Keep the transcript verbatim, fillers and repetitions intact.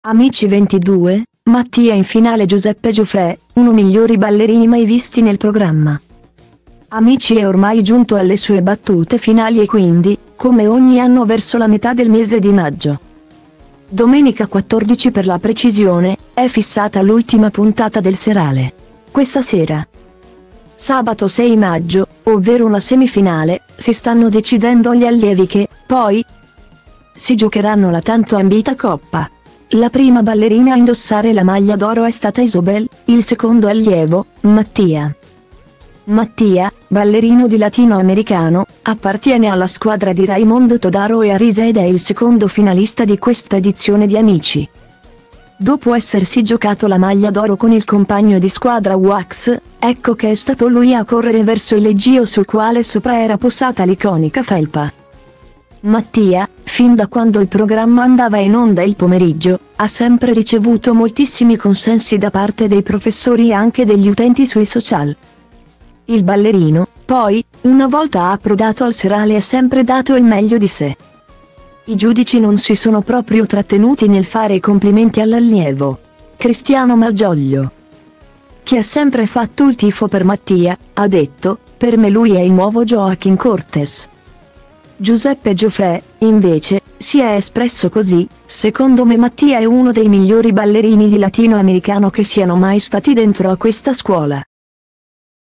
Amici ventidue, Mattia in finale Giuseppe Giuffre, uno migliori ballerini mai visti nel programma. Amici è ormai giunto alle sue battute finali e quindi, come ogni anno verso la metà del mese di maggio. Domenica quattordici per la precisione, è fissata l'ultima puntata del serale. Questa sera, sabato sei maggio, ovvero la semifinale, si stanno decidendo gli allievi che, poi, si giocheranno la tanto ambita coppa. La prima ballerina a indossare la maglia d'oro è stata Isobel, il secondo allievo, Mattia. Mattia, ballerino di latinoamericano, appartiene alla squadra di Raimondo Todaro e Arisa ed è il secondo finalista di questa edizione di Amici. Dopo essersi giocato la maglia d'oro con il compagno di squadra Wax, ecco che è stato lui a correre verso il leggio sul quale sopra era posata l'iconica felpa. Mattia, fin da quando il programma andava in onda il pomeriggio, ha sempre ricevuto moltissimi consensi da parte dei professori e anche degli utenti sui social. Il ballerino, poi, una volta approdato al serale ha sempre dato il meglio di sé. I giudici non si sono proprio trattenuti nel fare i complimenti all'allievo Cristiano Malgioglio, che ha sempre fatto il tifo per Mattia, ha detto: "Per me lui è il nuovo Joaquín Cortés". Giuseppe Giuffre, invece, si è espresso così: "Secondo me Mattia è uno dei migliori ballerini di latinoamericano che siano mai stati dentro a questa scuola.